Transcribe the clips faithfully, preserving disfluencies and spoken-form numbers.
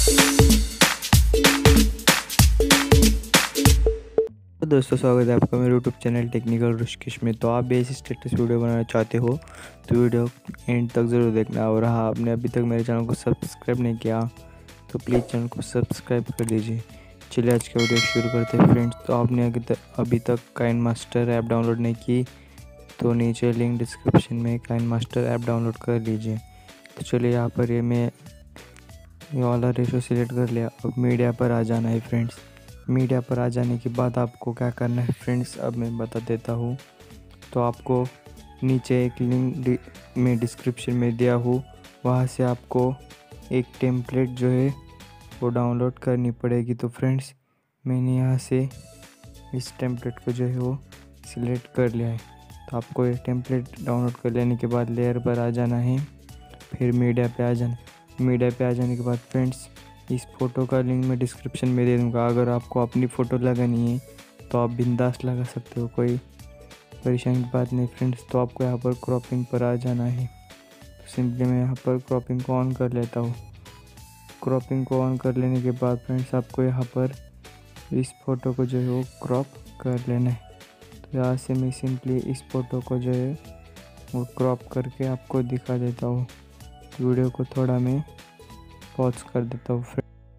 तो दोस्तों, स्वागत है आपका मेरे यूट्यूब चैनल टेक्निकल ऋषिकेश में। तो आप भी ऐसी स्टेटस वीडियो बनाना चाहते हो तो वीडियो एंड तक ज़रूर देखना। और हाँ, आपने अभी तक मेरे चैनल को सब्सक्राइब नहीं किया तो प्लीज़ चैनल को सब्सक्राइब कर दीजिए। चलिए आज का वीडियो शुरू करते हैं फ्रेंड्स। तो आपने अभी तक काइनमास्टर ऐप डाउनलोड नहीं की तो नीचे लिंक डिस्क्रिप्शन में काइनमास्टर ऐप डाउनलोड कर लीजिए। तो चलिए यहाँ पर ये मैं ये वाला रेशो सिलेक्ट कर लिया। अब मीडिया पर आ जाना है फ्रेंड्स। मीडिया पर आ जाने के बाद आपको क्या करना है फ्रेंड्स, अब मैं बता देता हूँ। तो आपको नीचे एक लिंक डि, में डिस्क्रिप्शन में दिया हूँ, वहाँ से आपको एक टेम्पलेट जो है वो डाउनलोड करनी पड़ेगी। तो फ्रेंड्स, मैंने यहाँ से इस टेम्पलेट को जो है वो सिलेक्ट कर लिया है। तो आपको ये टेम्पलेट डाउनलोड कर लेने के बाद लेयर पर आ जाना है, फिर मीडिया पे आ जाना। मीडिया पे आ जाने के बाद फ्रेंड्स, इस फ़ोटो का लिंक मैं डिस्क्रिप्शन में दे दूँगा। अगर आपको अपनी फ़ोटो लगानी है तो आप बिंदास लगा सकते हो, कोई परेशानी की बात नहीं फ्रेंड्स। तो आपको यहाँ पर क्रॉपिंग पर आ जाना है। तो सिंपली मैं यहाँ पर क्रॉपिंग को ऑन कर लेता हूँ। क्रॉपिंग को ऑन कर लेने के बाद फ्रेंड्स, आपको यहाँ पर इस फ़ोटो को जो है वो क्रॉप कर लेना है। तो यहाँ से मैं सिंपली इस फ़ोटो को जो है वो क्रॉप करके आपको दिखा देता हूँ। वीडियो को थोड़ा मैं पॉज कर देता हूँ।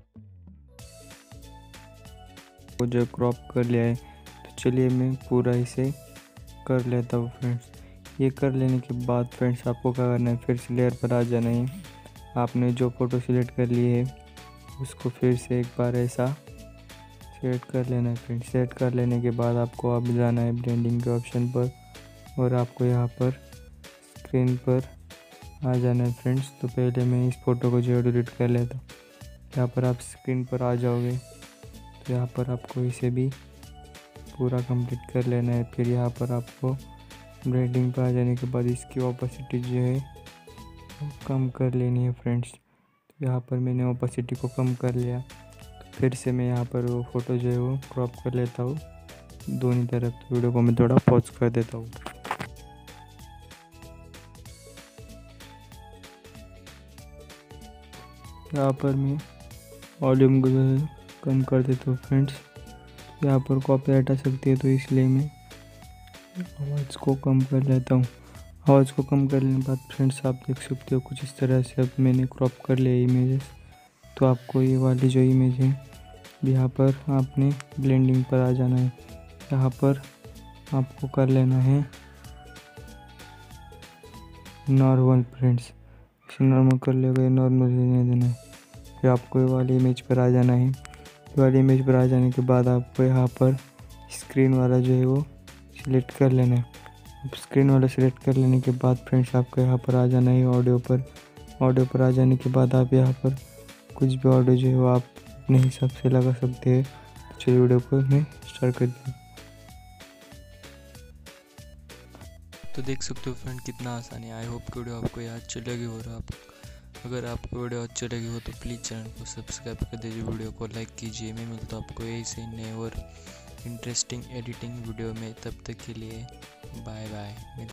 वो जो क्रॉप कर लिया है, तो चलिए मैं पूरा इसे कर लेता हूँ फ्रेंड्स। ये कर लेने के बाद फ्रेंड्स, आपको क्या करना है, फिर से लेयर पर आ जाना है। आपने जो फ़ोटो सिलेक्ट कर ली है उसको फिर से एक बार ऐसा सेट कर लेना है फ्रेंड्स। सेट कर लेने के बाद आपको अब जाना है ब्लेंडिंग के ऑप्शन पर, और आपको यहाँ पर स्क्रीन पर आ जाना है फ्रेंड्स। तो पहले मैं इस फ़ोटो को जो डिलीट कर लेता हूँ। यहाँ पर आप स्क्रीन पर आ जाओगे तो यहाँ पर आपको इसे भी पूरा कंप्लीट कर लेना है। फिर यहाँ पर आपको ब्लेंडिंग पर आ जाने के बाद इसकी ओपेसिटी जो है वो कम कर लेनी है फ्रेंड्स। तो यहाँ पर मैंने ओपेसिटी को कम कर लिया। तो फिर से मैं यहाँ पर वो फ़ोटो जो है वो क्रॉप कर लेता हूँ दोनों तरफ। तो वीडियो को मैं थोड़ा पॉज कर देता हूँ। यहाँ पर मैं वॉल्यूम को जो है कम कर देता हूँ फ्रेंड्स। यहाँ पर कॉपीराइट आ सकती है, तो इसलिए मैं आवाज़ को कम कर लेता हूँ। आवाज़ को कम करने के बाद फ्रेंड्स, आप देख सकते हो कुछ इस तरह से अब मैंने क्रॉप कर लिया इमेजेस। तो आपको ये वाली जो इमेज है, यहाँ पर आपने ब्लेंडिंग पर आ जाना है। यहाँ पर आपको कर लेना है नॉर्मल फ्रेंड्स। इसे नॉर्मल कर लेगा, नॉर्मल रहने देना है। फिर आपको ये वाली इमेज पर आ जाना है। ये वाली इमेज पर आ जाने के बाद आपको यहाँ पर स्क्रीन वाला जो है वो सिलेक्ट कर लेना है। अब स्क्रीन वाला सिलेक्ट कर लेने के बाद फ्रेंड्स, आपको यहाँ पर आ जाना है ऑडियो पर। ऑडियो पर आ जाने के बाद आप यहाँ पर कुछ भी ऑडियो जो है वो आप अपने हिसाब से लगा सकते हैं। तो चलिए वीडियो को मैं स्टार्ट कर दूँ। तो देख सकते हो फ्रेंड, कितना आसान है। आई होप कि वीडियो आपको याद चलेगी। और आप अगर आपको वीडियो अच्छी लगी हो तो प्लीज़ चैनल को सब्सक्राइब कर दीजिए, वीडियो को लाइक कीजिए। मैं मिलता हूँ आपको यही से नए और इंटरेस्टिंग एडिटिंग वीडियो में। तब तक के लिए बाय बाय।